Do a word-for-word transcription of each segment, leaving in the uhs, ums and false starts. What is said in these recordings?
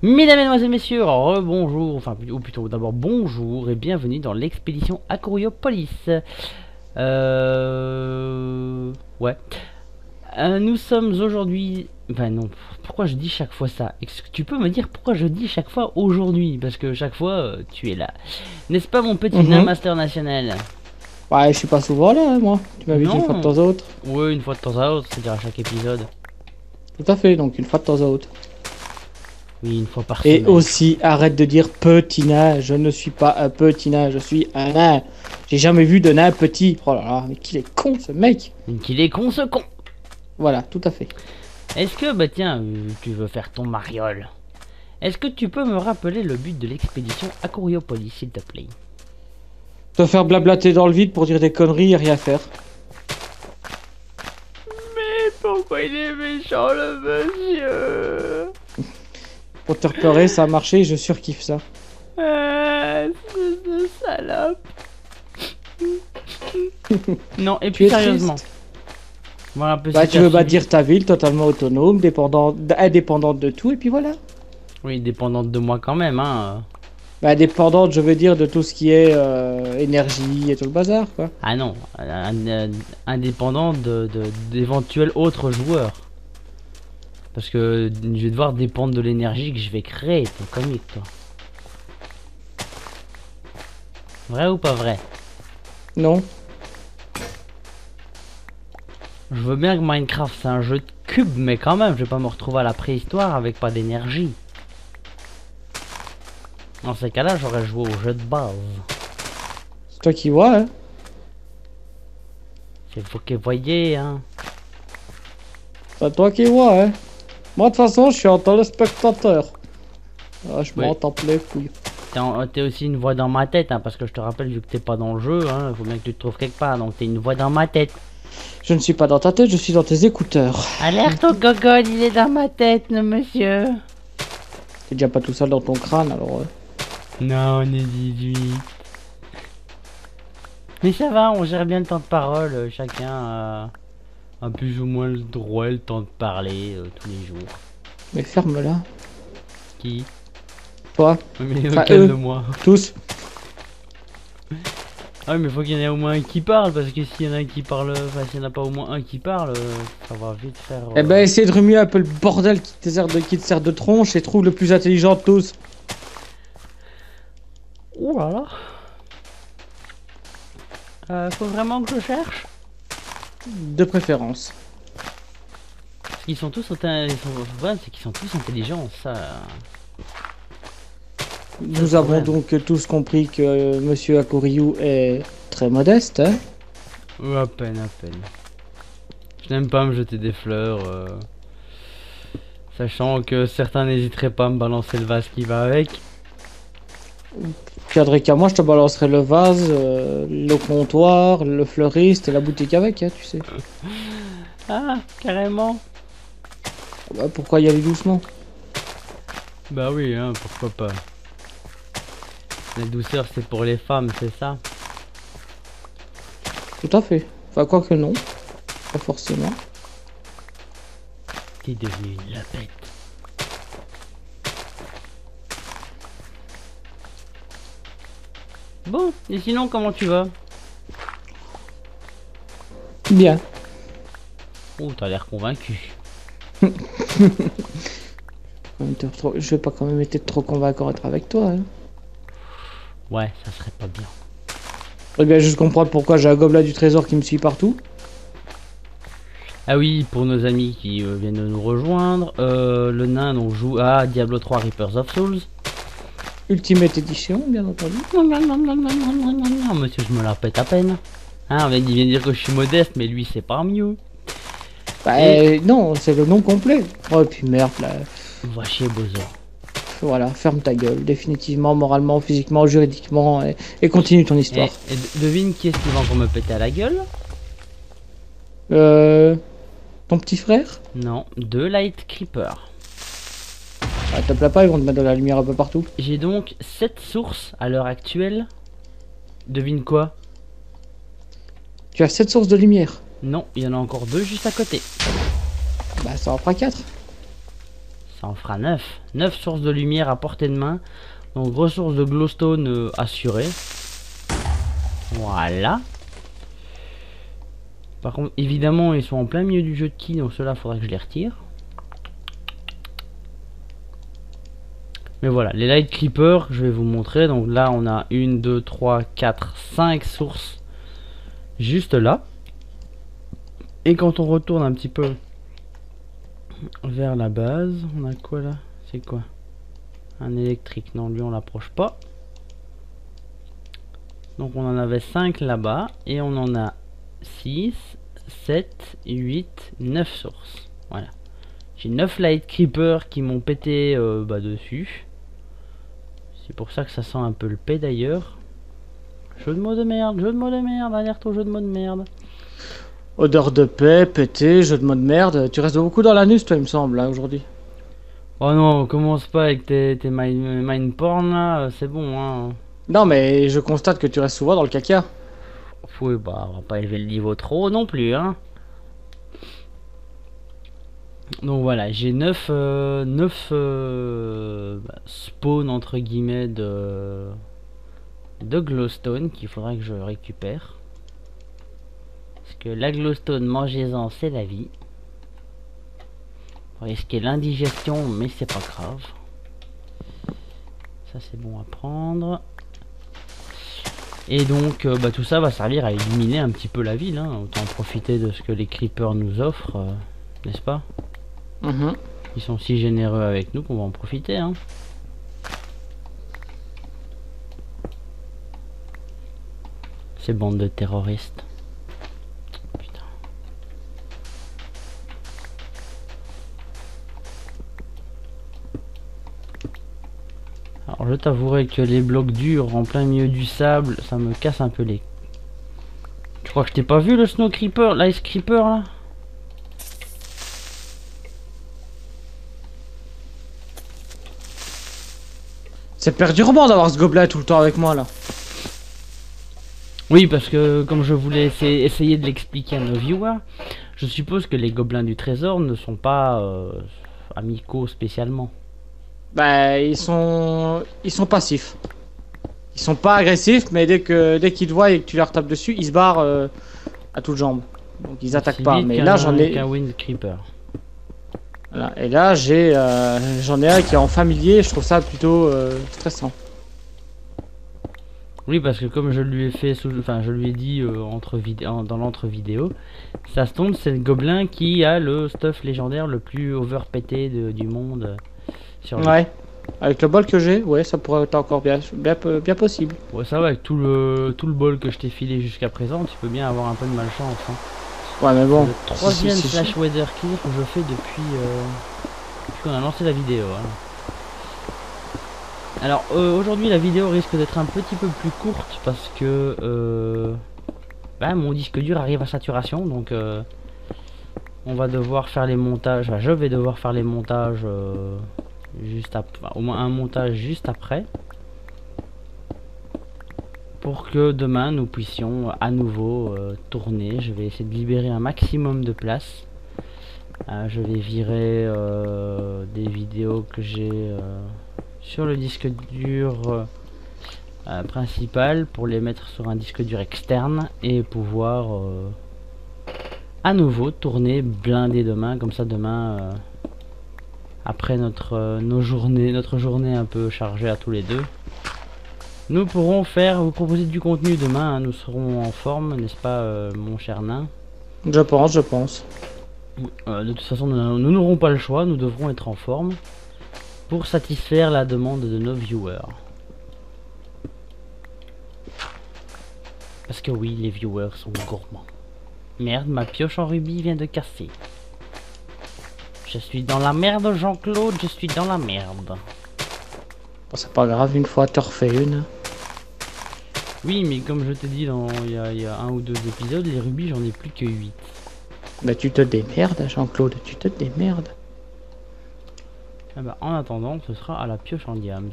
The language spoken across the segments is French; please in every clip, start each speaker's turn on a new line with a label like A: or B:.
A: Mesdames, Mesdemoiselles, Messieurs, rebonjour, enfin ou plutôt d'abord bonjour et bienvenue dans l'expédition Acoriopolis. Euh... Ouais. Euh, nous sommes aujourd'hui... Enfin non, pourquoi je dis chaque fois ça? Est-ce que tu peux me dire pourquoi je dis chaque fois aujourd'hui? Parce que chaque fois, euh, tu es là. N'est-ce pas mon petit nain
B: Mhm.
A: master national?
B: Ouais, je suis pas souvent là, hein, moi. Tu m'avais dit une fois de
A: Non.
B: temps à autre.
A: Ouais, une fois de temps à autre, c'est-à-dire à chaque épisode.
B: Tout à fait, donc une fois de temps à autre.
A: Oui, une fois par
B: Et
A: semaine.
B: aussi, arrête de dire petit nain. Je ne suis pas un petit nain, je suis un nain. J'ai jamais vu de nain petit. Oh là là, mais qu'il est con ce mec.
A: Qu'il est con ce con.
B: Voilà, tout à fait.
A: Est-ce que, bah tiens, euh, tu veux faire ton mariole? Est-ce que tu peux me rappeler le but de l'expédition Acoriopolis, s'il te plaît?
B: Te faire blablater dans le vide pour dire des conneries et rien faire.
A: Mais pourquoi il est méchant, le monsieur?
B: Pour te repérer, ça a marché, je surkiffe ça.
A: Ah, ce salope. Non, et
B: Tu
A: puis
B: es
A: sérieusement.
B: triste.
A: Voilà un peu
B: Bah,
A: si
B: tu
A: t'as
B: veux
A: suivi.
B: bâtir ta ville totalement autonome, dépendant, indépendante de tout, et puis voilà.
A: Oui, dépendante de moi quand même, hein.
B: Bah, indépendante, je veux dire, de tout ce qui est euh, énergie et tout le bazar, quoi.
A: Ah non, un- un- indépendant de, de- d'éventuels autres joueurs. Parce que je vais devoir dépendre de l'énergie que je vais créer, ton comique, toi. Vrai ou pas vrai?
B: Non.
A: Je veux bien que Minecraft c'est un jeu de cubes, mais quand même, je vais pas me retrouver à la préhistoire avec pas d'énergie. Dans ces cas-là, j'aurais joué au jeu de base.
B: C'est toi qui vois, hein.
A: C'est vous qui voyez, hein.
B: C'est toi qui vois, hein. Moi, de toute façon, je suis en tant que spectateur. Ah, je
A: Oui.
B: m'entends plein couilles.
A: T'es en- t'es aussi une voix dans ma tête, hein, parce que je te rappelle, vu que t'es pas dans le jeu, hein, faut bien que tu te trouves quelque part, donc t'es une voix dans ma tête.
B: Je ne suis pas dans ta tête, je suis dans tes écouteurs.
A: Alerte au gogol, il est dans ma tête, le monsieur.
B: T'es déjà pas tout seul dans ton crâne, alors... euh.
A: Non, on est dix-huit. Mais ça va, on gère bien le temps de parole, euh, chacun a, a plus ou moins le droit, le temps de parler euh, tous les jours.
B: Mais ferme-la.
A: Qui?
B: Toi,
A: Mais
B: Enfin,
A: lequel
B: eux.
A: de moi?
B: tous.
A: Ah oui, mais faut qu'il y en ait au moins un qui parle, parce que s'il y en a un qui parle, enfin s'il n'y en a pas au moins un qui parle, euh, ça va vite faire...
B: Eh
A: euh,
B: ben, essaye de remuer un peu le bordel qui te sert de, qui te sert de tronche et trouve le plus intelligent de tous.
A: Ouh là là. Euh, faut vraiment que je cherche?
B: De préférence.
A: Parce qu'ils sont tous... intelli- Ils sont... Le problème, c'est qu'ils sont tous intelligents, ça...
B: Nous
A: le
B: avons
A: problème.
B: donc tous compris que euh, Monsieur Akoryu est très modeste, hein.
A: Ou à peine, à peine. Je n'aime pas me jeter des fleurs, euh, sachant que certains n'hésiteraient pas à me balancer le vase qui va avec.
B: Tiendrais qu'à moi, je te balancerai le vase, euh, le comptoir, le fleuriste et la boutique avec, hein, tu sais.
A: Ah, carrément.
B: Ah bah, pourquoi y aller doucement?
A: Bah oui, hein, pourquoi pas. La douceur, c'est pour les femmes, c'est ça?
B: Tout à fait. Enfin, quoi que non. Pas forcément.
A: T'es devenu une lapette. Bon, et sinon, comment tu vas?
B: Bien.
A: Oh, t'as l'air convaincu.
B: Quand même te trop- Je vais pas quand même être trop convaincant d'être avec toi, hein.
A: Ouais, ça serait pas bien.
B: Faudrait bien juste comprendre pourquoi j'ai un gobelet du trésor qui me suit partout.
A: Ah oui, pour nos amis qui euh, viennent de nous rejoindre, euh, le nain donc joue à Diablo trois Reapers of Souls.
B: Ultimate Edition, bien entendu.
A: Non, non, non, non, non, non, non, non, non, monsieur, je me la pète à peine. Hein, il vient de dire que je suis modeste, mais lui, c'est pas mieux.
B: Bah,
A: Et-
B: euh, non, c'est le nom complet. Oh, et puis merde, là.
A: Va chier, Bozo.
B: Voilà, ferme ta gueule, définitivement, moralement, physiquement, juridiquement, et, et continue ton
A: Et,
B: histoire.
A: et de- devine qui est-ce qui va encore me péter à la gueule?
B: Euh. Ton petit frère?
A: Non, deux Light Creeper.
B: Ah, te plaît pas, ils vont te mettre de la lumière un peu partout.
A: J'ai donc sept sources à l'heure actuelle. Devine quoi?
B: Tu as sept sources de lumière.
A: Non, il y en a encore deux juste à côté.
B: Bah, ça en fera quatre.
A: Ça en fera neuf. neuf sources de lumière à portée de main. Donc ressources de glowstone euh, assurées. Voilà. Par contre, évidemment, ils sont en plein milieu du jeu de qui, donc cela faudrait que je les retire. Mais voilà, les light creepers, je vais vous montrer. Donc là, on a une, deux, trois, quatre, cinq sources juste là. Et quand on retourne un petit peu vers la base, on a quoi là? C'est quoi? Un électrique. Non, lui on l'approche pas. Donc on en avait cinq là-bas. Et on en a six, sept, huit, neuf sources. Voilà. J'ai neuf light creepers qui m'ont pété euh, bah, dessus. C'est pour ça que ça sent un peu le paix d'ailleurs. Jeu de mots de merde, jeu de mots de merde, alerte au jeu de mots de merde.
B: Odeur de paix, pété, jeu de mots de merde. Tu restes beaucoup dans l'anus, toi, il me semble, là, aujourd'hui.
A: Oh non, commence pas avec tes, tes mind, mind porn là, c'est bon hein.
B: Non, mais je constate que tu restes souvent dans le caca.
A: Oui, bah, on va pas élever le niveau trop non plus hein. Donc voilà, j'ai neuf euh, neuf euh, bah, spawn entre guillemets de de glowstone qu'il faudra que je récupère. Parce que la glowstone, mangez-en, c'est la vie. Faut risquer l'indigestion, mais c'est pas grave. Ça c'est bon à prendre. Et donc euh, bah, tout ça va servir à illuminer un petit peu la ville hein. Autant profiter de ce que les creepers nous offrent, euh, n'est-ce pas?
B: Mmh.
A: Ils sont si généreux avec nous qu'on va en profiter hein. Ces bandes de terroristes. Putain. Alors je t'avouerai que les blocs durs en plein milieu du sable, ça me casse un peu les... Tu crois que je t'ai pas vu le snow creeper, l'ice creeper là?
B: C'est perturbant d'avoir ce gobelin tout le temps avec moi, là.
A: Oui, parce que comme je voulais essayer, essayer de l'expliquer à nos viewers, je suppose que les gobelins du trésor ne sont pas euh, amicaux spécialement.
B: Bah, ils sont... Ils sont passifs. Ils sont pas agressifs, mais dès que dès qu'ils te voient et que tu leur tapes dessus, ils se barrent euh, à toutes jambes. Donc ils attaquent pas. Mais là, j'en ai...
A: qu'un wind creeper.
B: Voilà. Et là, j'ai euh, j'en ai un qui est en familier, je trouve ça plutôt euh, stressant.
A: Oui, parce que comme je lui ai fait, sous... enfin je lui ai dit euh, entre vid... dans l'entre vidéo, ça se tombe, c'est le gobelin qui a le stuff légendaire le plus overpété de... du monde. euh, Sur le...
B: Ouais. Avec le bol que j'ai, ouais, ça pourrait être encore bien, bien, bien possible.
A: Ouais, ça va, avec tout le, tout le bol que je t'ai filé jusqu'à présent, tu peux bien avoir un peu de malchance. Hein.
B: Ouais, mais bon.
A: Le troisième
B: si, si, si,
A: slash weather clear que je fais depuis, euh, depuis qu'on a lancé la vidéo. Hein. Alors euh, aujourd'hui la vidéo risque d'être un petit peu plus courte parce que euh, bah, mon disque dur arrive à saturation, donc euh, on va devoir faire les montages. Enfin, je vais devoir faire les montages euh, juste après, enfin, au moins un montage juste après, pour que demain nous puissions à nouveau euh, tourner. Je vais essayer de libérer un maximum de place. Euh, je vais virer euh, des vidéos que j'ai euh, sur le disque dur euh, euh, principal pour les mettre sur un disque dur externe et pouvoir euh, à nouveau tourner blindé demain. Comme ça demain euh, après notre euh, nos journées notre journée un peu chargée à tous les deux, nous pourrons faire vous proposer du contenu demain hein. Nous serons en forme, n'est-ce pas euh, mon cher nain?
B: Je pense, je pense.
A: Euh, de toute façon nous n'aurons pas le choix, nous devrons être en forme pour satisfaire la demande de nos viewers. Parce que oui, les viewers sont gourmands. Merde, ma pioche en rubis vient de casser. Je suis dans la merde, Jean-Claude, je suis dans la merde.
B: Bon, c'est pas grave, une fois t'en refais une.
A: Oui, mais comme je t'ai dit dans il y, a, il y a un ou deux épisodes, les rubis j'en ai plus que huit.
B: Bah tu te démerdes, Jean-Claude, tu te démerdes.
A: Ah bah, en attendant, ce sera à la pioche en diams.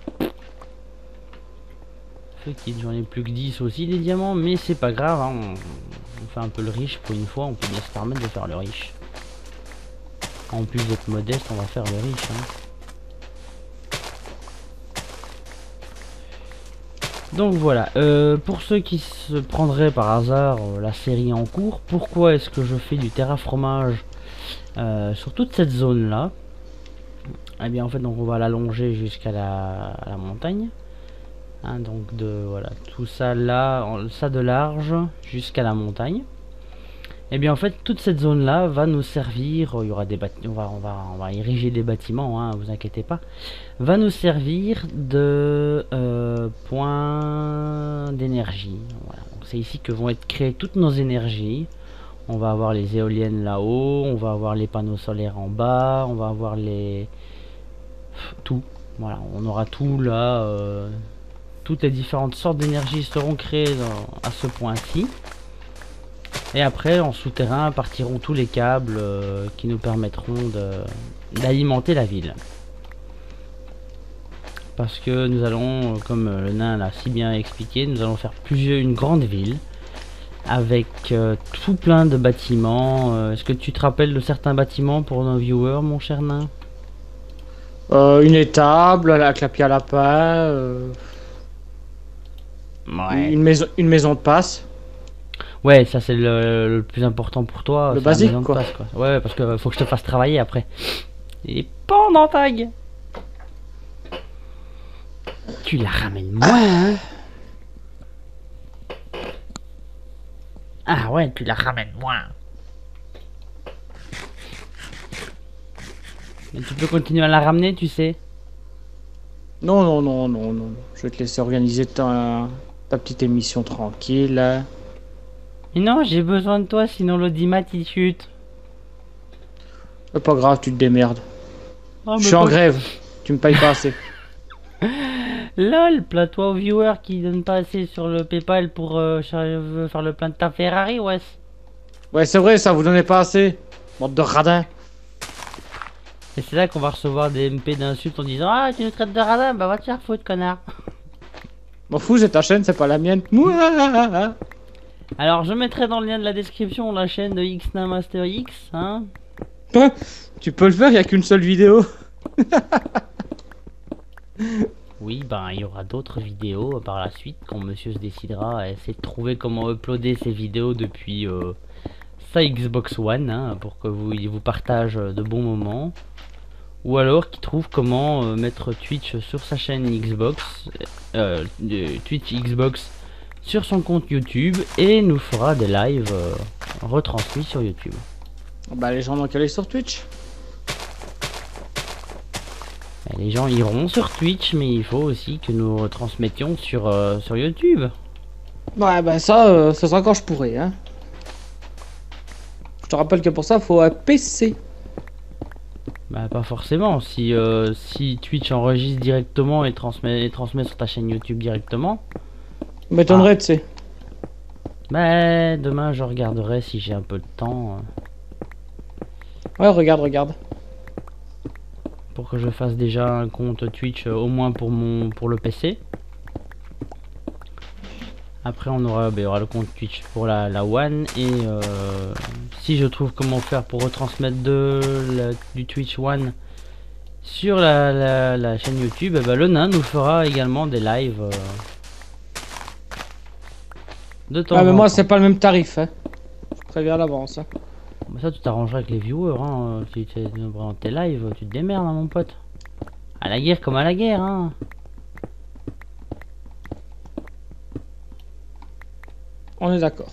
A: J'en ai plus que dix aussi les diamants, mais c'est pas grave, hein, on, on fait un peu le riche pour une fois, on peut bien se permettre de faire le riche. En plus d'être modeste, on va faire le riche. Hein. Donc voilà, euh, pour ceux qui se prendraient par hasard euh, la série en cours, pourquoi est-ce que je fais du terraformage euh, sur toute cette zone là? Eh bien en fait donc on va l'allonger jusqu'à la, à la montagne. Hein, donc de voilà tout ça là, ça de large jusqu'à la montagne. Et bien en fait toute cette zone là va nous servir, il y aura des bâtiments, on va, on va, on va ériger des bâtiments, hein, vous inquiétez pas, va nous servir de euh, point d'énergie. Voilà. C'est ici que vont être créées toutes nos énergies. On va avoir les éoliennes là-haut, on va avoir les panneaux solaires en bas, on va avoir les tout. Voilà, on aura tout là. Euh... Toutes les différentes sortes d'énergie seront créées dans, à ce point-ci. Et après, en souterrain, partiront tous les câbles euh, qui nous permettront d'alimenter la ville. Parce que nous allons, comme le nain l'a si bien expliqué, nous allons faire plusieurs, une grande ville. Avec euh, tout plein de bâtiments. Euh, Est-ce que tu te rappelles de certains bâtiments pour nos viewers, mon cher nain?
B: euh, Une étable, la clapier à lapin. Euh...
A: Ouais.
B: Une maison, une maison de passe.
A: Ouais, ça c'est le, le plus important pour toi.
B: Le basique quoi.
A: Passe, quoi. Ouais, parce que faut que je te fasse travailler après. Et pendant tag. Tu la ramènes moins, hein? Ah ouais, tu la ramènes moins. Mais tu peux continuer à la ramener, tu sais.
B: Non, non, non, non, non. Je vais te laisser organiser ta, ta petite émission tranquille.
A: Mais non, j'ai besoin de toi, sinon l'audimat il chute.
B: C'est pas grave, tu te démerdes.
A: Oh,
B: je suis en grève, tu me payes pas assez.
A: Lol, plains-toi aux viewers qui donnent pas assez sur le PayPal pour euh, faire le plein de ta Ferrari, ouais.
B: Ouais, c'est vrai, ça vous donnez pas assez. Bande de radins.
A: Et c'est là qu'on va recevoir des M P d'insultes en disant ah, tu nous traites de radin, bah va te faire foutre, connard.
B: M'en fous, c'est ta chaîne, c'est pas la mienne.
A: Alors, je mettrai dans le lien de la description la chaîne de X-Nain Master X, hein.
B: Tu peux le faire, y a qu'une seule vidéo.
A: Oui, ben il y aura d'autres vidéos par la suite quand monsieur se décidera à essayer de trouver comment uploader ces vidéos depuis euh, sa Xbox One, hein, pour que vous il vous partage de bons moments. Ou alors qu'il trouve comment euh, mettre Twitch sur sa chaîne Xbox, euh, Twitch Xbox sur son compte YouTube et nous fera des lives euh, retransmis sur YouTube.
B: Bah les gens n'ont qu'à aller sur Twitch.
A: Les gens iront sur Twitch, mais il faut aussi que nous retransmettions sur, euh, sur YouTube.
B: Ouais, bah ça, euh, ça sera quand je pourrai. Hein. Je te rappelle que pour ça, il faut un P C.
A: Bah pas forcément. Si, euh, si Twitch enregistre directement et transmet, et transmet sur ta chaîne YouTube directement.
B: M'étonnerait,
A: ah.
B: tu sais.
A: Bah demain je regarderai si j'ai un peu de temps.
B: Ouais, regarde, regarde.
A: Pour que je fasse déjà un compte Twitch euh, au moins pour mon pour le P C. Après on aura, bah, y aura le compte Twitch pour la, la One et euh, si je trouve comment faire pour retransmettre de la, du Twitch One sur la, la, la chaîne YouTube, bah, le nain nous fera également des lives euh, de temps
B: ah mais
A: en
B: moi
A: temps.
B: c'est pas le même tarif, hein. Je préviens à l'avance. Hein.
A: Bah ça tu t'arrangeras avec les viewers, hein. Si tu es dans tes lives, tu te démerdes, hein, mon pote. À la guerre comme à la guerre, hein.
B: On est d'accord.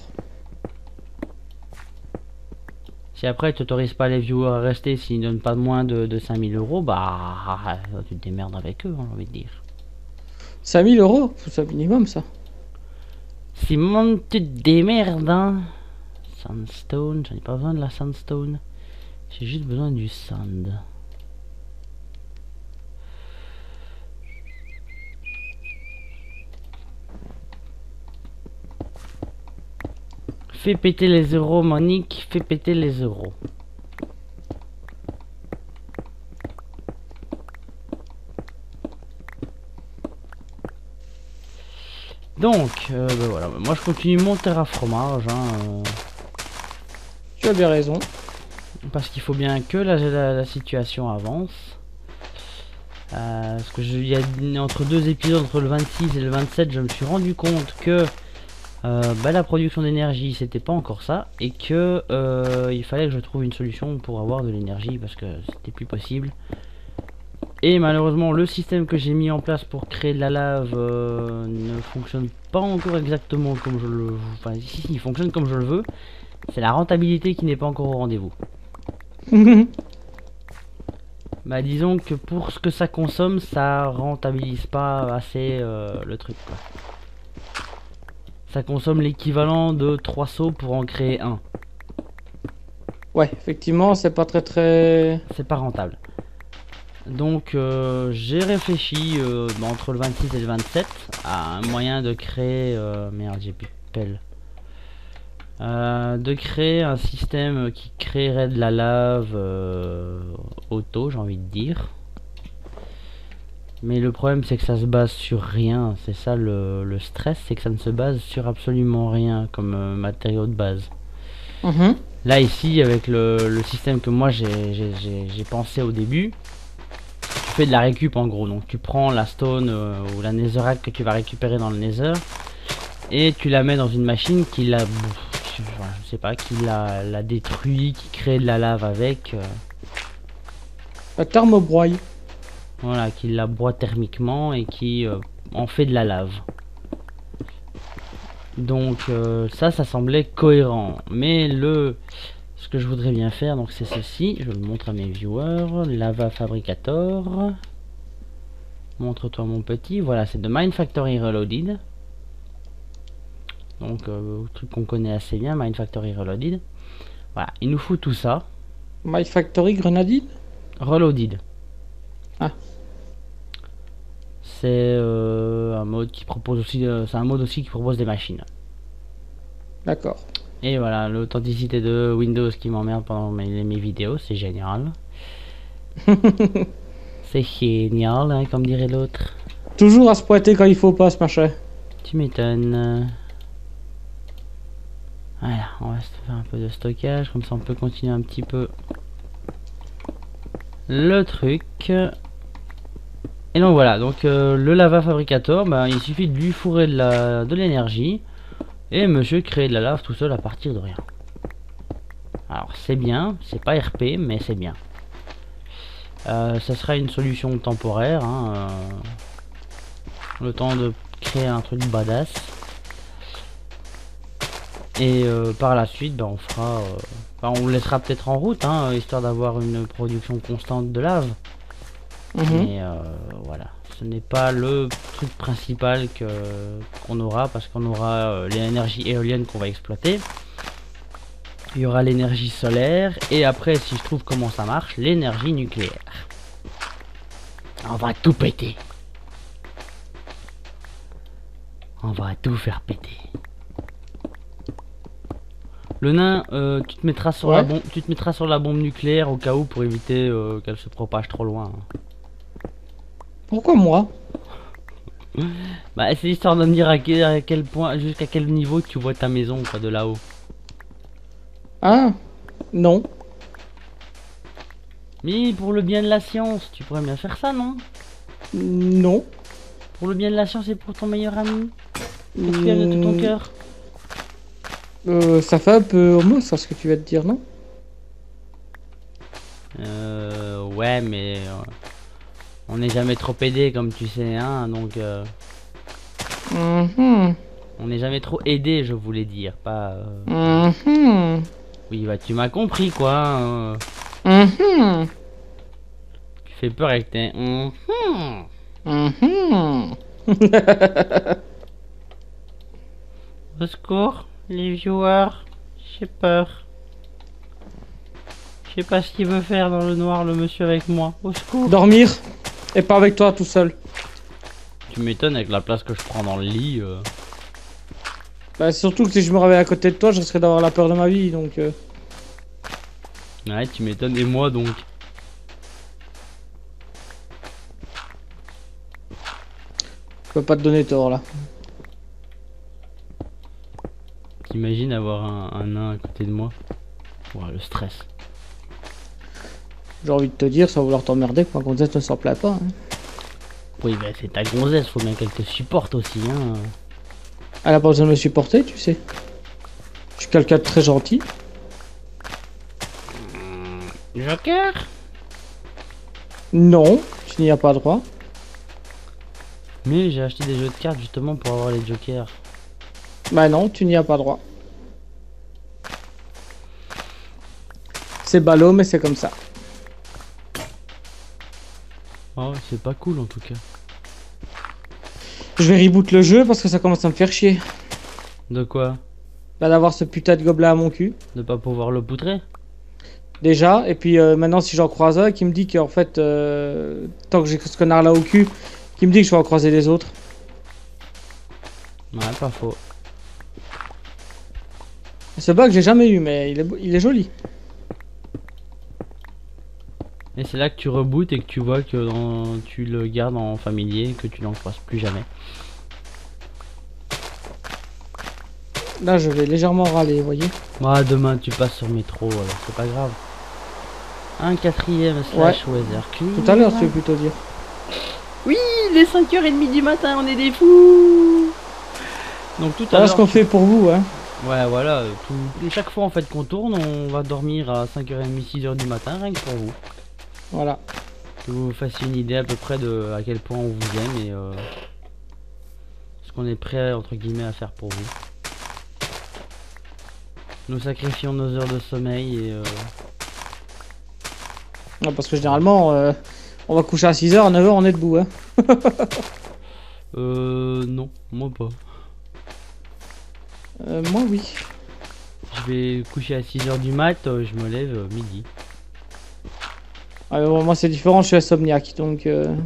A: Si après tu t'autorises pas les viewers à rester s'ils donnent pas moins de, de cinq mille euros, bah tu te démerdes avec eux, hein, j'ai envie de dire.
B: cinq mille euros, c'est un minimum ça.
A: Simon, tu te démerdes, hein. Sandstone, j'en ai pas besoin de la sandstone. J'ai juste besoin du sand. Fais péter les euros, Monique, fais péter les euros. Donc, euh, ben voilà, moi je continue mon terraformage. Hein, euh...
B: Tu as bien raison.
A: Parce qu'il faut bien que la, la, la situation avance. Euh, parce que je, il y a entre deux épisodes, entre le vingt-six et le vingt-sept, je me suis rendu compte que euh, bah, la production d'énergie c'était pas encore ça, et que euh, il fallait que je trouve une solution pour avoir de l'énergie parce que c'était plus possible. Et malheureusement le système que j'ai mis en place pour créer de la lave euh, ne fonctionne pas encore exactement comme je le... Enfin si, si il fonctionne comme je le veux. C'est la rentabilité qui n'est pas encore au rendez-vous. Bah disons que pour ce que ça consomme, ça rentabilise pas assez euh, le truc quoi. Ça consomme l'équivalent de trois seaux pour en créer un.
B: Ouais, effectivement, c'est pas très très...
A: C'est pas rentable. Donc euh, j'ai réfléchi euh, bah, entre le vingt-six et le vingt-sept à un moyen de créer... Euh, merde, j'ai plus de pelle. Euh, de créer un système qui créerait de la lave euh, auto, j'ai envie de dire. Mais le problème c'est que ça se base sur rien. C'est ça le, le stress, c'est que ça ne se base sur absolument rien comme euh, matériau de base.
B: Mm-hmm.
A: Là ici avec le, le système que moi j'ai pensé au début, tu fais de la récup en gros. Donc tu prends la stone euh, ou la netherrack que tu vas récupérer dans le nether et tu la mets dans une machine qui la... je sais pas, qui la, la détruit, qui crée de la lave avec. Euh,
B: La thermobroye.
A: voilà, qui la broie thermiquement et qui euh, en fait de la lave. Donc euh, ça, ça semblait cohérent. Mais le, ce que je voudrais bien faire, donc c'est ceci. Je le montre à mes viewers. Lava Fabricator. Montre-toi mon petit. Voilà, c'est de Mine Factory Reloaded. Donc euh, truc qu'on connaît assez bien, Mine Factory Reloaded. Voilà, il nous faut tout ça.
B: My Factory Grenadine.
A: Reloaded.
B: Ah.
A: C'est euh, un mode qui propose aussi, euh, c'est un mode aussi qui propose des machines.
B: D'accord.
A: Et voilà, l'authenticité de Windows qui m'emmerde pendant mes, mes vidéos, c'est génial. C'est génial, hein, comme dirait l'autre.
B: Toujours à se pointer quand il faut pas, ce machin.
A: Tu m'étonnes. Voilà, on va se faire un peu de stockage, comme ça on peut continuer un petit peu le truc. Et donc voilà, donc euh, le lava fabricator, bah, il suffit de lui fourrer de la de l'énergie et monsieur crée de la lave tout seul à partir de rien. Alors c'est bien, c'est pas R P mais c'est bien. Euh, ça sera une solution temporaire, hein, euh, le temps de créer un truc badass. Et euh, par la suite, bah, on fera, euh, bah, on le laissera peut-être en route, hein, histoire d'avoir une production constante de lave.
B: Mm-hmm.
A: Mais euh, voilà, ce n'est pas le truc principal que qu'on aura, parce qu'on aura euh, l'énergie éolienne qu'on va exploiter. Il y aura l'énergie solaire et après, si je trouve comment ça marche, l'énergie nucléaire. On va tout péter. On va tout faire péter. Le nain, euh, tu te mettras sur
B: Ouais.
A: la bombe, tu te mettras sur la bombe nucléaire au cas où pour éviter euh, qu'elle se propage trop loin.
B: Pourquoi moi?
A: Bah c'est l'histoire de me dire à quel, à quel point, jusqu'à quel niveau tu vois ta maison quoi de là-haut.
B: Ah, non.
A: Mais pour le bien de la science, tu pourrais bien faire ça, non?
B: Non.
A: Pour le bien de la science et pour ton meilleur ami. Que tu aimes de tout ton cœur.
B: Euh, ça fait un peu homo, ça, ce que tu vas te dire, non?
A: Euh, ouais, mais euh, on n'est jamais trop aidé, comme tu sais, hein, donc euh,
B: Mm-hmm.
A: on n'est jamais trop aidé, je voulais dire, pas. Euh...
B: Mm-hmm.
A: Oui, bah tu m'as compris, quoi. Hein.
B: Mm-hmm.
A: Tu fais peur avec tes. Mm-hmm.
B: Mm-hmm.
A: Au secours, les viewers, j'ai peur. Je sais pas ce qu'il veut faire dans le noir, le monsieur avec moi. Au secours.
B: Dormir, et pas avec toi tout seul.
A: Tu m'étonnes avec la place que je prends dans le lit. Euh...
B: Bah, surtout que si je me réveille à côté de toi, je risquerais d'avoir la peur de ma vie, donc... Euh...
A: Ouais, tu m'étonnes, et moi donc.
B: Je peux pas te donner tort, là.
A: T'imagines avoir un, un nain à côté de moi? Ouais, le stress.
B: J'ai envie de te dire, sans vouloir t'emmerder, que ma gonzesse ne s'en plaît pas. Hein.
A: Oui, bah c'est ta gonzesse, faut bien qu'elle te supporte aussi, hein.
B: Elle a pas besoin de me supporter, tu sais. Je suis quelqu'un de très gentil.
A: Joker?
B: Non, tu n'y as pas droit.
A: Mais j'ai acheté des jeux de cartes justement pour avoir les jokers.
B: Bah non, tu n'y as pas droit. C'est ballot, mais c'est comme ça.
A: Oh, c'est pas cool en tout cas.
B: Je vais reboot le jeu parce que ça commence à me faire chier.
A: De quoi?
B: Bah d'avoir ce putain de gobelin à mon cul.
A: De pas pouvoir le poutrer?
B: Déjà, et puis euh, maintenant si j'en croise un qui me dit qu'en fait, euh, tant que j'ai ce connard là au cul, qui me dit que je vais en croiser les autres.
A: Ouais, pas faux.
B: Ce bug j'ai jamais eu, mais il est, il est joli.
A: Et c'est là que tu rebootes et que tu vois que dans- tu le gardes en familier et que tu n'en croises plus jamais.
B: Là je vais légèrement râler, vous voyez.
A: Moi, demain tu passes sur métro, alors c'est pas grave. Un quatrième slash weather clear.
B: Tout à l'heure tu veux plutôt dire.
A: Oui, il est cinq heures trente du matin, on est des fous. Donc tout à
B: Voilà
A: l'heure.
B: ce qu'on fait pour vous, hein.
A: Ouais, voilà, tout, chaque fois en fait qu'on tourne, on va dormir à cinq heures trente, six heures du matin, rien que pour vous.
B: Voilà.
A: Que vous fassiez une idée à peu près de à quel point on vous aime et euh, ce qu'on est prêt entre guillemets à faire pour vous. Nous sacrifions nos heures de sommeil et euh...
B: Non, parce que généralement, euh, on va coucher à six heures, à neuf heures on est debout, hein.
A: euh... non, moi pas.
B: Euh, moi oui.
A: Je vais coucher à six heures du mat, euh, je me lève euh, midi.
B: Ah, mais bon, moi c'est différent, je suis insomniaque, donc... Euh...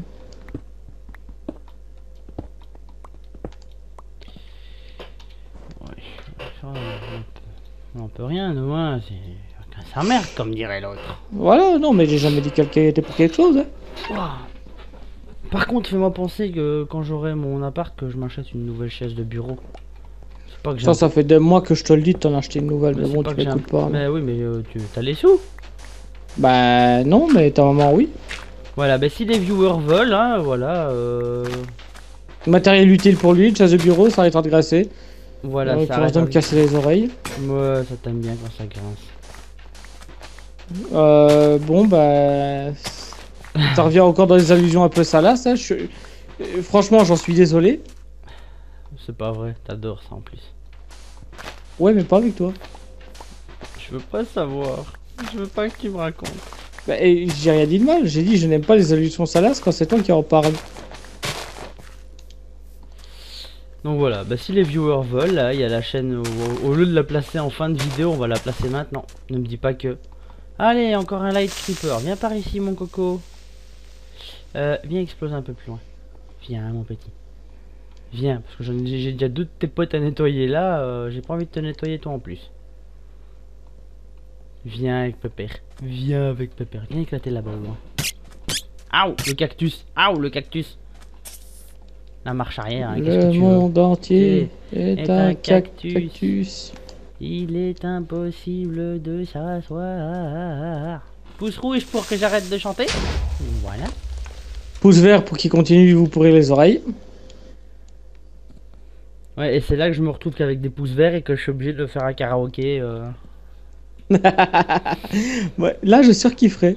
A: Ouais, on peut rien, nous, hein, c'est... ça merde, comme dirait l'autre.
B: Voilà, non, mais j'ai jamais dit quelqu'un était pour quelque chose, hein.
A: Wow. Par contre, fais-moi penser que quand j'aurai mon appart, que je m'achète une nouvelle chaise de bureau. Pas que
B: ça, ça fait des mois que je te le dis de t'en acheter une nouvelle, mais, mais bon, tu m'écoutes
A: un...
B: pas.
A: Mais oui, mais euh, tu as les sous?
B: Bah non, mais ta maman, oui.
A: Voilà, bah si les viewers veulent, hein, voilà. Euh...
B: Matériel utile pour lui, une chaise de bureau, ça arrêtera de graisser.
A: Voilà,
B: donc,
A: ça
B: arrête de me casser les oreilles.
A: Ouais, ça t'aime bien quand ça grince.
B: Euh, bon, bah... ça revient encore dans des allusions un peu salaces, hein. Je... euh, franchement, j'en suis désolé.
A: C'est pas vrai, t'adores ça en plus.
B: Ouais, mais pas avec toi.
A: Je veux pas savoir. Je veux pas que tu me racontes.
B: Bah, j'ai rien dit de mal, j'ai dit je n'aime pas les allusions salaces quand c'est toi qui en parle.
A: Donc voilà, bah si les viewers veulent, là, il y a la chaîne, au, au lieu de la placer en fin de vidéo, on va la placer maintenant. Ne me dis pas que... Allez, encore un light creeper, viens par ici mon coco. Euh, viens exploser un peu plus loin. Viens mon petit. Viens, parce que j'ai déjà deux de tes potes à nettoyer là, euh, j'ai pas envie de te nettoyer toi en plus. Viens avec Pépère. Viens avec Pépère. Viens éclater là-bas au loin. Aouh, le cactus. Aouh, le cactus. La marche arrière, hein, qu'est-ce que tu veux?
B: Le monde entier est,
A: est
B: un
A: un cactus.
B: cactus.
A: Il est impossible de s'asseoir. Pouce rouge pour que j'arrête de chanter. Voilà.
B: Pouce vert pour qu'il continue de vous pourrir les oreilles.
A: Ouais, et c'est là que je me retrouve qu'avec des pouces verts et que je suis obligé de faire un karaoké. Euh...
B: ouais, là, je surkifferais.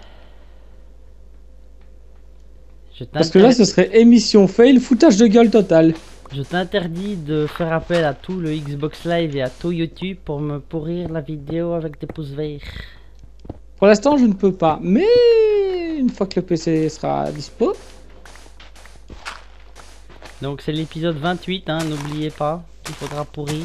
A: Je
B: Parce que là, ce serait émission fail, foutage de gueule total.
A: Je t'interdis de faire appel à tout le Xbox Live et à tout YouTube pour me pourrir la vidéo avec des pouces verts.
B: Pour l'instant, je ne peux pas. Mais une fois que le P C sera dispo.
A: Donc c'est l'épisode vingt-huit, hein, n'oubliez pas, il faudra pourrir.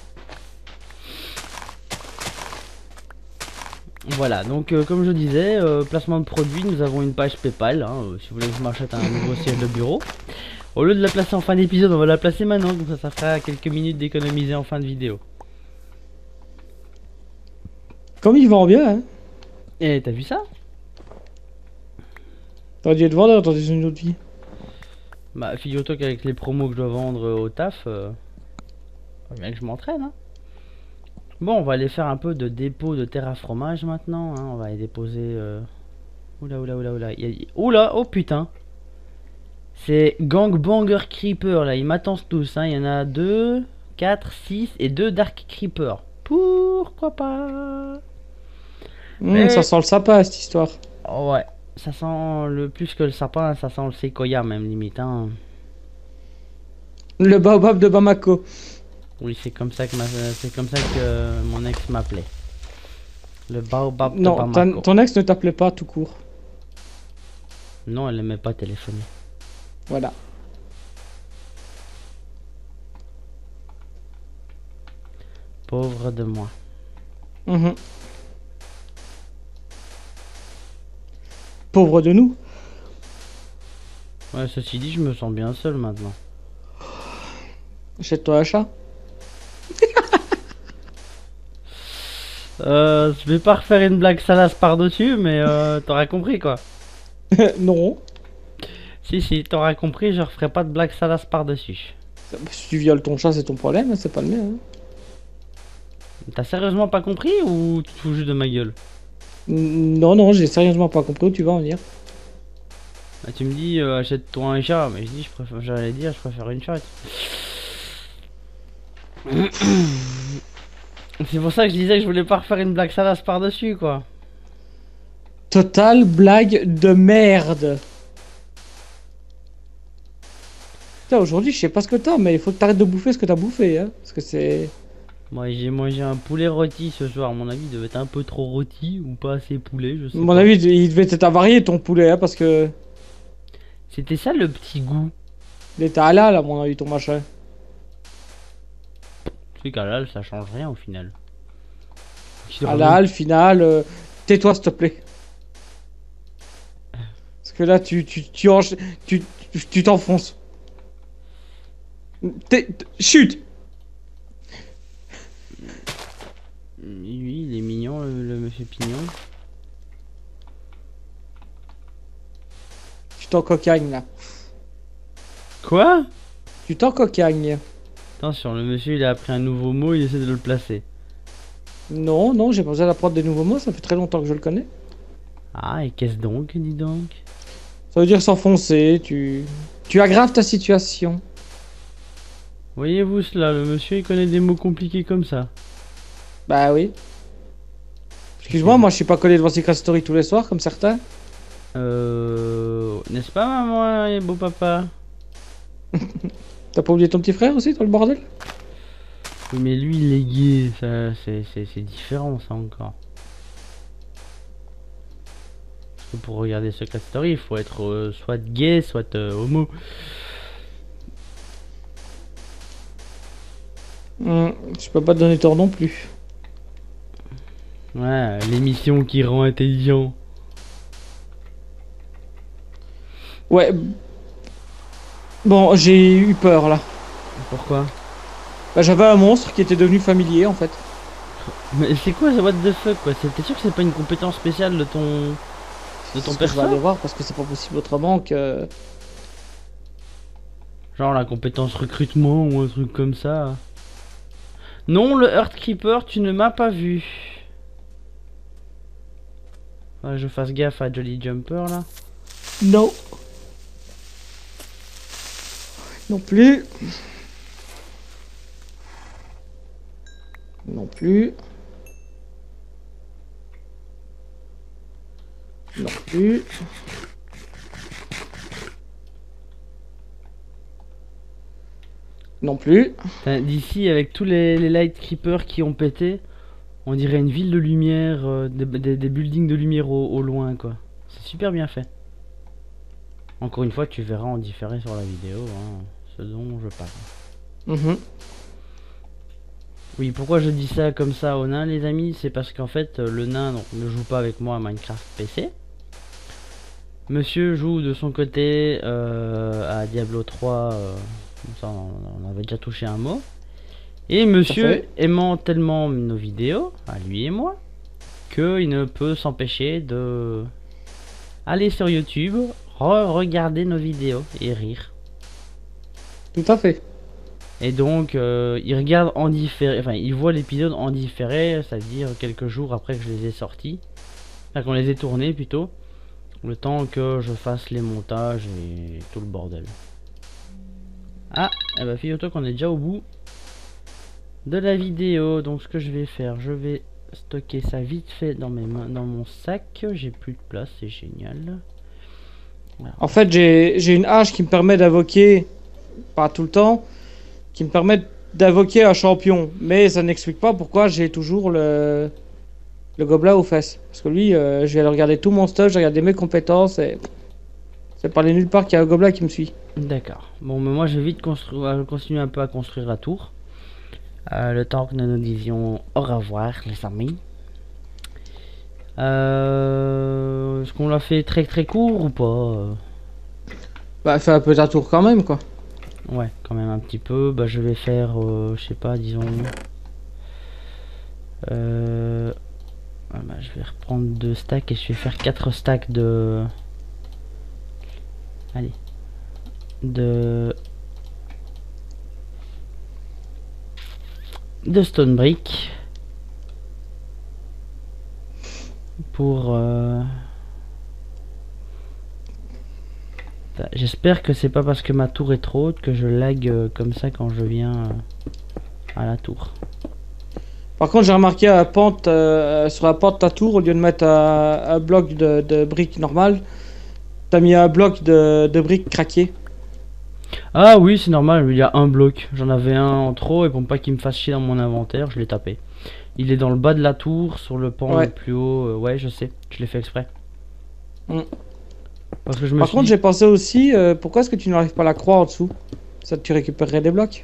A: Voilà, donc euh, comme je disais, euh, placement de produit, nous avons une page PayPal, hein, euh, si vous voulez que je m'achète un nouveau siège de bureau. Au lieu de la placer en fin d'épisode, on va la placer maintenant, donc ça, ça fera quelques minutes d'économiser en fin de vidéo.
B: Comme il vend bien, hein.
A: Et t'as vu ça?
B: T'aurais dû être vendeur dans une autre vie.
A: Bah figure-toi qu'avec les promos que je dois vendre euh, au taf, euh, faut bien que je m'entraîne, hein. Bon, on va aller faire un peu de dépôt de terre à fromage maintenant, hein. On va aller déposer euh, Oula, oula, oula, oula. Y a... Oula, oh putain. C'est Gangbanger Creeper là, ils m'attendent tous. Hein. Il y en a deux, quatre, six et deux Dark Creeper. Pourquoi pas?
B: Mmh,
A: Mais...
B: Ça sent le sapin cette histoire.
A: Oh, ouais, ça sent le plus que le sapin, ça sent le séquoia même limite. Hein.
B: Le baobab de Bamako.
A: Oui, c'est comme ça que ma... c'est comme ça que mon ex m'appelait. Le baobab de
B: Non,
A: Bamako.
B: ton ex ne t'appelait pas tout court.
A: Non, elle aimait pas téléphoner.
B: Voilà.
A: Pauvre de moi.
B: Mmh. Pauvre de nous.
A: Ouais, ceci dit, je me sens bien seul maintenant.
B: Achète-toi un chat.
A: Euh, je vais pas refaire une blague salace par-dessus, mais euh, t'auras compris quoi.
B: Non.
A: Si, si, t'auras compris, je referai pas de blague salace par-dessus.
B: Si tu violes ton chat, c'est ton problème, c'est pas le mien. Hein.
A: T'as sérieusement pas compris ou tu te fous juste de ma gueule?
B: Non, non, j'ai sérieusement pas compris où tu vas en venir.
A: Bah, tu me dis, euh, achète-toi un chat, mais je dis, je préfère, j'allais dire, je préfère une chatte. C'est pour ça que je disais que je voulais pas refaire une blague salace par-dessus, quoi.
B: Total blague de merde. Putain, aujourd'hui, je sais pas ce que t'as, mais il faut que t'arrêtes de bouffer ce que t'as bouffé, hein. Parce que c'est...
A: Moi, j'ai mangé un poulet rôti ce soir. À mon avis, il devait être un peu trop rôti ou pas assez poulet, je sais
B: À mon
A: pas.
B: avis, il devait être avarié ton poulet, hein, parce que...
A: C'était ça le petit goût.
B: Il était halal, à mon avis, ton machin.
A: C'est qu'halal, ça change rien au final.
B: Halal, final, euh, tais-toi s'il te plaît. Parce que là, tu tu tu encha- tu tu t'enfonces. T'es- t- Chut.
A: Oui, il est mignon, le, le monsieur Pignon.
B: Tu t'en cocagnes là.
A: Quoi?
B: Tu t'en cocagnes.
A: Attention, le monsieur il a appris un nouveau mot, il essaie de le placer.
B: Non, non, j'ai pas besoin d'apprendre des nouveaux mots, ça fait très longtemps que je le connais.
A: Ah, et qu'est-ce donc, dis donc?
B: Ça veut dire s'enfoncer, tu... Tu aggraves ta situation.
A: Voyez-vous cela, le monsieur il connaît des mots compliqués comme ça.
B: Bah oui. Excuse-moi, moi je suis pas collé devant Secret Story tous les soirs comme certains.
A: Euh... N'est-ce pas maman et beau papa?
B: T'as pas oublié ton petit frère aussi dans le bordel?
A: Oui, mais lui il est gay, ça c'est c'est- c'est différent ça encore. Parce que pour regarder Secret Story, il faut être euh, soit gay, soit euh, homo.
B: Hmm, je peux pas te donner tort non plus.
A: Ouais, l'émission qui rend intelligent.
B: Ouais. Bon, j'ai eu peur là.
A: Pourquoi?
B: Bah, j'avais un monstre qui était devenu familier en fait.
A: Mais c'est quoi ce what the fuck quoi? T'es sûr que c'est pas une compétence spéciale de ton... de ton
B: Ce que je vais aller
A: perso?
B: voir parce que c'est pas possible autrement que...
A: Genre la compétence recrutement ou un truc comme ça. Non, le Earth Creeper, tu ne m'as pas vu. Faudrait que je fasse gaffe à Jolly Jumper là.
B: Non. Non plus. Non plus. Non plus. Non plus.
A: Putain, d'ici, avec tous les, les Light Creepers qui ont pété, on dirait une ville de lumière, euh, des, des, des buildings de lumière au, au loin quoi. C'est super bien fait. Encore une fois, tu verras en différé sur la vidéo, hein, ce dont je parle.
B: Mhm.
A: Oui, pourquoi je dis ça comme ça au nain, les amis? C'est parce qu'en fait, euh, le nain donc, ne joue pas avec moi à Minecraft P C. Monsieur joue de son côté euh, à Diablo trois, euh, ça on, on avait déjà touché un mot. Et monsieur aimant tellement nos vidéos, à lui et moi, qu'il ne peut s'empêcher de aller sur YouTube, re-regarder nos vidéos et rire.
B: Tout à fait.
A: Et donc, euh, il regarde en différé, enfin, il voit l'épisode en différé, c'est-à-dire quelques jours après que je les ai sortis, enfin, qu'on les ait tournés plutôt. Le temps que je fasse les montages et tout le bordel. Ah, eh ben figure-toi qu'on est déjà au bout de la vidéo. Donc ce que je vais faire, je vais stocker ça vite fait dans mes mains, dans mon sac. J'ai plus de place, c'est génial.
B: Voilà. En fait, j'ai une hache qui me permet d'invoquer, pas tout le temps, qui me permet d'invoquer un champion. Mais ça n'explique pas pourquoi j'ai toujours le, le gobelin aux fesses. Parce que lui, euh, je vais aller regarder tout mon stuff, j'ai regardé mes compétences et c'est par les nulle part qu'il y a un gobelin qui me suit.
A: D'accord. Bon, mais moi je vais vite construire, continuer un peu à construire la tour. Euh, le temps que nous nous disions au revoir, les amis. Euh, Est-ce qu'on l'a fait très très court ou pas?
B: Bah, fais un peu ta tour quand même, quoi.
A: Ouais, quand même un petit peu. Bah, je vais faire, euh, je sais pas, disons. Euh, ah bah, je vais reprendre deux stacks et je vais faire quatre stacks de. Allez. De. De stone brick. Pour. Euh... J'espère que c'est pas parce que ma tour est trop haute que je lag euh, comme ça quand je viens euh, à la tour.
B: Par contre, j'ai remarqué à la pente, euh, sur la pente de ta tour, au lieu de mettre un, un bloc de, de briques normal, t'as mis un bloc de, de briques craquées.
A: Ah oui, c'est normal, il y a un bloc. J'en avais un en trop et pour pas qu'il me fasse chier dans mon inventaire, je l'ai tapé. Il est dans le bas de la tour, sur le pan
B: Ouais.
A: le plus haut. Euh, ouais, je sais, je l'ai fait exprès.
B: Mm.
A: Parce que je me
B: Par
A: suis
B: contre,
A: dit-
B: j'ai pensé aussi, euh, pourquoi est-ce que tu n'arrives pas la croix en dessous? Ça, tu récupérerais des blocs.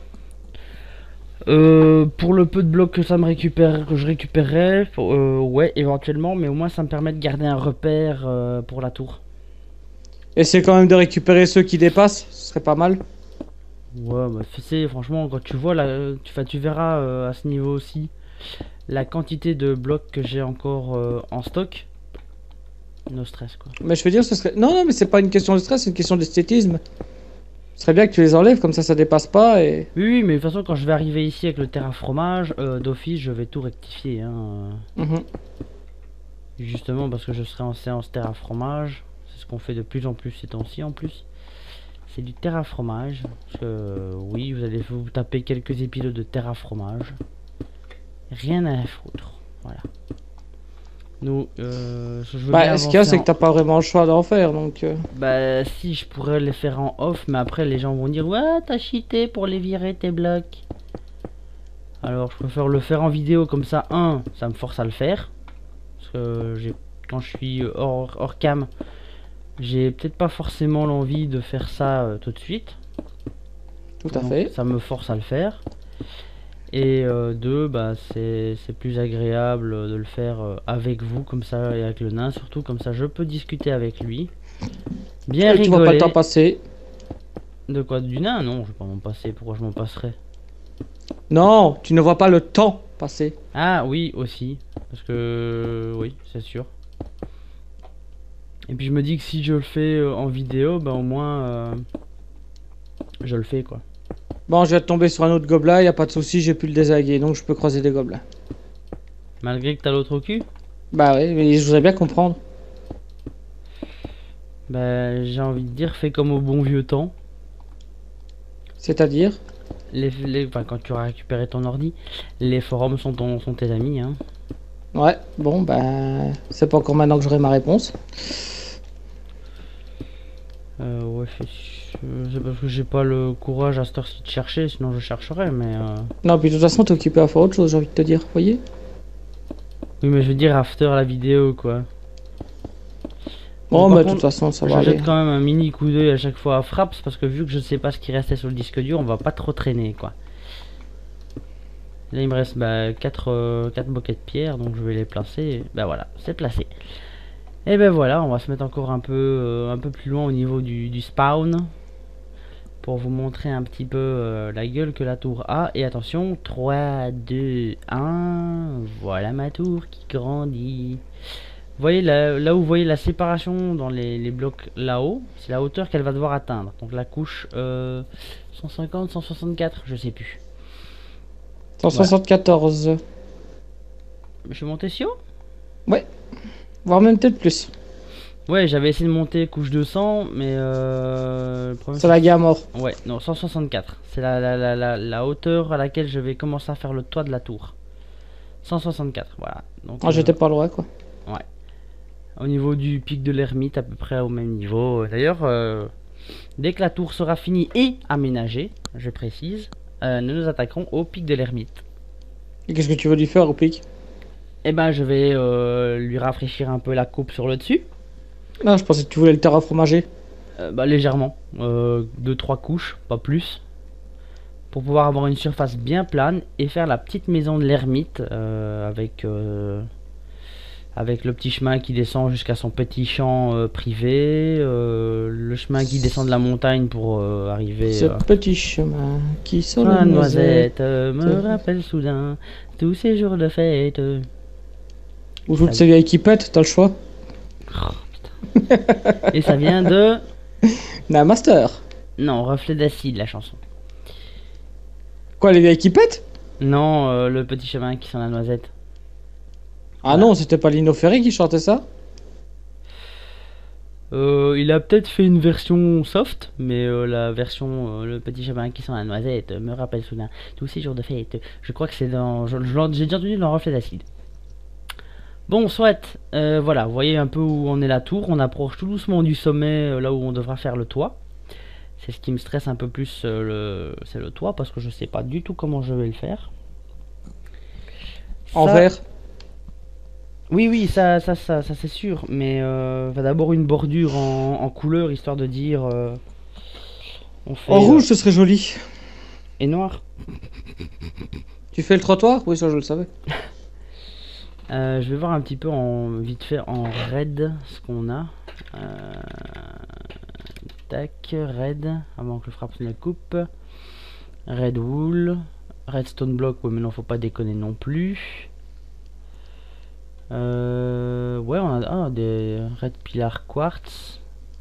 A: Euh, pour le peu de blocs que ça me récupère, que je récupérerais, faut- euh, ouais, éventuellement, mais au moins ça me permet de garder un repère euh, pour la tour.
B: Essaye quand même de récupérer ceux qui dépassent, ce serait pas mal.
A: Ouais, bah, tu sais, franchement, quand tu vois, là, tu, enfin, tu verras euh, à ce niveau aussi la quantité de blocs que j'ai encore euh, en stock. No stress, quoi.
B: Mais je veux dire, ce serait... Non, non, mais c'est pas une question de stress, c'est une question d'esthétisme. Ce serait bien que tu les enlèves, comme ça, ça dépasse pas et...
A: Oui, oui, mais de toute façon, quand je vais arriver ici avec le terre à fromage, euh, d'office, je vais tout rectifier. Hein,
B: Mhm.
A: euh, justement, parce que je serai en séance terre à fromage. C'est ce qu'on fait de plus en plus ces temps-ci, en plus. C'est du terre à fromage. Parce que, euh, oui, vous allez vous taper quelques épisodes de terre à fromage. Rien à foutre. Voilà. Nous, euh, je veux bien
B: Bah, ce qu'il y a,
A: avancer
B: c'est
A: en-
B: que t'as pas vraiment le choix d'en faire, donc... euh,
A: Bah, si, je pourrais les faire en off, mais après, les gens vont dire, ouais, t'as cheaté pour les virer, tes blocs. Alors, je préfère le faire en vidéo, comme ça, un, ça me force à le faire. Parce que j'ai, quand je suis hors, hors cam, j'ai peut-être pas forcément l'envie de faire ça euh, tout de suite.
B: Tout à
A: Donc,
B: fait.
A: ça me force à le faire. Et euh, deux, bah, c'est c'est plus agréable de le faire euh, avec vous, comme ça, et avec le nain, surtout, comme ça, je peux discuter avec lui. Bien
B: Et tu vois pas le
A: rigoler.
B: temps passer.
A: De quoi? Du nain? Non, je vais pas m'en passer. Pourquoi je m'en passerais?
B: Non, tu ne vois pas le temps passer.
A: Ah oui, aussi. Parce que oui, c'est sûr. Et puis je me dis que si je le fais euh, en vidéo, bah au moins euh, je le fais quoi.
B: Bon, je viens de tomber sur un autre gobelin, y a pas de souci, j'ai pu le désaguer, donc je peux croiser des gobelins.
A: Malgré que t'as l'autre au cul?
B: Bah oui, mais je voudrais bien comprendre.
A: Bah j'ai envie de dire, fais comme au bon vieux temps.
B: C'est-à-dire?
A: Les, les, enfin, quand tu auras récupéré ton ordi, les forums sont, ton, sont tes amis. Hein.
B: Ouais, bon, bah... C'est pas encore maintenant que j'aurai ma réponse.
A: Euh, ouais, c'est parce que j'ai pas le courage à cette heure-ci de chercher, sinon je chercherais, mais... Euh...
B: Non, puis de toute façon, t'es occupé à faire autre chose, j'ai envie de te dire, vous voyez?
A: Oui, mais je veux dire after la vidéo, quoi.
B: Bon,
A: Par
B: bah de
A: contre,
B: toute façon, ça va
A: je
B: aller.
A: jette quand même un mini coup d'œil à chaque fois à Fraps, parce que vu que je sais pas ce qui restait sur le disque dur, on va pas trop traîner, quoi. Là, il me reste bah, quatre euh, bouquets de pierre, donc je vais les placer. Bah voilà, c'est placé. Et ben voilà, on va se mettre encore un peu, euh, un peu plus loin au niveau du, du spawn. Pour vous montrer un petit peu euh, la gueule que la tour a. Et attention, trois, deux, un. Voilà ma tour qui grandit. Vous voyez là, là où vous voyez la séparation dans les, les blocs là-haut, c'est la hauteur qu'elle va devoir atteindre. Donc la couche euh, cent cinquante, cent soixante-quatre, je sais plus.
B: cent soixante-quatorze.
A: Je suis monté si haut?
B: Ouais. Voire même peut-être plus.
A: Ouais, j'avais essayé de monter couche deux cents, mais euh, le problème
B: C'est la gamme mort.
A: Ouais, non, cent soixante-quatre. C'est la, la, la, la, la hauteur à laquelle je vais commencer à faire le toit de la tour. cent soixante-quatre, voilà. Donc,
B: Ah,
A: euh,
B: j'étais pas loin, quoi.
A: ouais. Au niveau du pic de l'ermite, à peu près au même niveau. D'ailleurs, euh, dès que la tour sera finie et aménagée, je précise, euh, nous nous attaquerons au pic de l'ermite.
B: Et qu'est-ce que tu veux lui faire au pic?
A: Et ben, je vais euh, lui rafraîchir un peu la coupe sur le dessus.
B: Non, je pensais que tu voulais le terraformager.
A: Euh, bah, légèrement. Euh, deux trois couches, pas plus. Pour pouvoir avoir une surface bien plane et faire la petite maison de l'ermite euh, avec... Euh, avec le petit chemin qui descend jusqu'à son petit champ euh, privé, euh, le chemin qui descend de la montagne pour euh, arriver
B: Ce
A: euh,
B: petit chemin qui sent
A: sur la
B: la
A: noisette,
B: noisette.
A: euh, me rappelle soudain tous ces jours de fête.
B: Ou toutes ces vieilles qui pètent, t'as le choix.
A: Oh, putain. Et ça vient de...
B: Na master.
A: Non, Reflet d'acide, la chanson.
B: Quoi, les vieilles qui pètent?
A: Non, euh, le petit chemin qui sent la noisette.
B: Ah non, c'était pas Lino Ferry qui chantait ça?
A: Euh, il a peut-être fait une version soft, mais euh, la version euh, le petit chemin qui sent la noisette euh, me rappelle soudain tous ces jours de fête. Je crois que c'est dans... je- je l'en- J'ai déjà entendu dans Reflet d'acide. Bon, soit, euh, voilà, vous voyez un peu où on est la tour. On approche tout doucement du sommet, euh, là où on devra faire le toit. C'est ce qui me stresse un peu plus, euh, le... c'est le toit, parce que je sais pas du tout comment je vais le faire.
B: En
A: Ça-
B: vert.
A: Oui, oui, ça, ça, ça, ça c'est sûr. Mais euh, va d'abord une bordure en, en couleur, histoire de dire... euh, on fait,
B: En
A: euh,
B: rouge, ce serait joli.
A: et noir.
B: Tu fais le trottoir? Oui, ça je le savais.
A: Euh, je vais voir un petit peu en vite fait en red ce qu'on a. Euh, tac, red, avant que le frappe ne le coupe. Red wool, redstone block, ouais mais non faut pas déconner non plus. Euh, ouais on a ah, des red pillar quartz.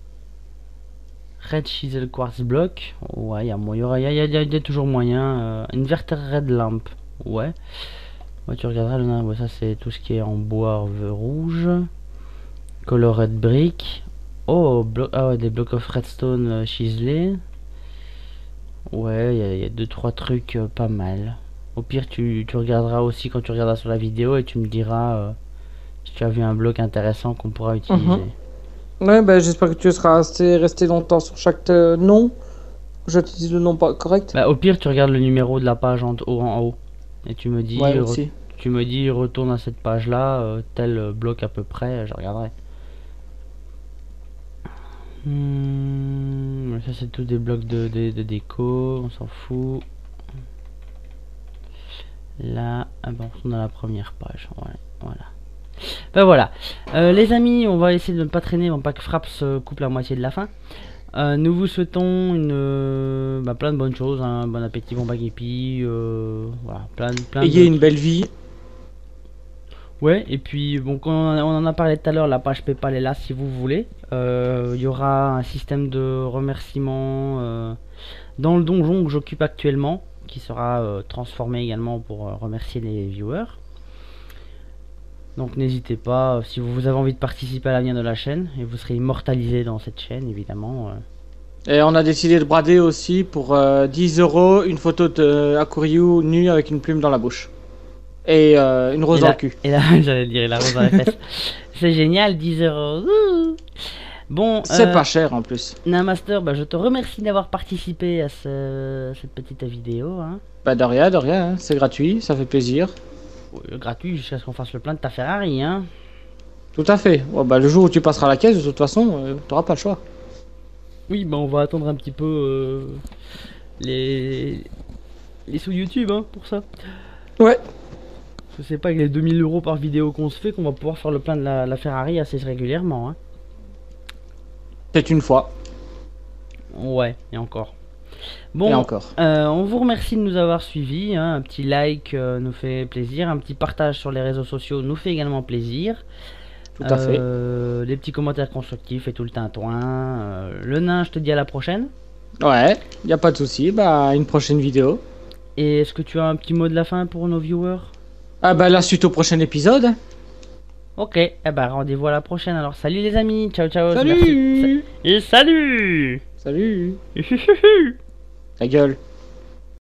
A: Red chisel quartz block, ouais il y a moyen, il y, a, y, a, y a toujours moyen. Euh, inverter red lamp, ouais. Ouais, tu regarderas le nain, ouais, ça c'est tout ce qui est en bois euh, rouge. Colored brick. Oh, blo ah ouais, des blocs of redstone euh, chiselés. Ouais, il y, y a deux trois trucs euh, pas mal. Au pire, tu, tu regarderas aussi quand tu regarderas sur la vidéo et tu me diras euh, si tu as vu un bloc intéressant qu'on pourra utiliser.
B: Mhm. Ouais, bah j'espère que tu seras resté, resté longtemps sur chaque euh, nom. J'utilise le nom pas correct.
A: Bah, au pire, tu regardes le numéro de la page en haut en haut. Et tu me dis,
B: Ouais,
A: re-
B: aussi.
A: tu me dis retourne à cette page là, tel euh, bloc à peu près, je regarderai. Hmm, ça c'est tout des blocs de, de, de déco, on s'en fout. Là, ah bon, on est à la première page, ouais, voilà. Ben voilà, euh, les amis, on va essayer de ne pas traîner, on va pas que Fraps se coupe la moitié de la fin. Euh, nous vous souhaitons une, euh, bah, plein de bonnes choses, hein, bon appétit, bon baguépi, euh, voilà, plein, plein
B: Ayez
A: de...
B: une belle vie.
A: Ouais, et puis bon, comme on en a- on en a parlé tout à l'heure, la page PayPal est là si vous voulez. Euh, Il y aura un système de remerciement euh, dans le donjon que j'occupe actuellement, qui sera euh, transformé également pour euh, remercier les viewers. Donc n'hésitez pas, euh, si vous avez envie de participer à l'avenir de la chaîne, et vous serez immortalisé dans cette chaîne évidemment. euh.
B: Et on a décidé de brader aussi pour euh, dix euros une photo de Akuryu nue avec une plume dans la bouche. Et euh, une rose
A: Et
B: dans
A: là,
B: le cul.
A: et là j'allais dire la rose dans les fesses. C'est génial, dix euros. Ouh. Bon,
B: C'est
A: euh,
B: pas cher en plus.
A: Namaster, bah, je te remercie d'avoir participé à ce- cette petite vidéo. Hein.
B: Bah de rien, de rien, hein. C'est gratuit, ça fait plaisir.
A: Euh, Gratuit jusqu'à ce qu'on fasse le plein de ta Ferrari. Hein.
B: Tout à fait. Ouais, bah, le jour où tu passeras la caisse, de toute façon, euh, t'auras pas le choix.
A: Oui, bah on va attendre un petit peu euh, les... les sous YouTube hein, pour ça.
B: Ouais.
A: Parce que c'est pas avec les deux mille euros par vidéo qu'on se fait qu'on va pouvoir faire le plein de la, la Ferrari assez régulièrement. Hein.
B: Peut-être une fois.
A: Ouais, et encore. Bon,
B: Et encore.
A: euh, on vous remercie de nous avoir suivis. Hein. Un petit like euh, nous fait plaisir. Un petit partage sur les réseaux sociaux nous fait également plaisir.
B: Tout à fait.
A: Euh, des petits commentaires constructifs et tout le tintouin. Euh, le nain, je te dis à la prochaine.
B: Ouais, y a pas de souci. Bah, une prochaine vidéo.
A: Et est-ce que tu as un petit mot de la fin pour nos viewers?
B: Ah bah, la suite au prochain épisode.
A: Ok, eh ben rendez-vous à la prochaine alors. Salut les amis, ciao ciao.
B: Salut.
A: Merci. Et salut.
B: Salut. Ta gueule.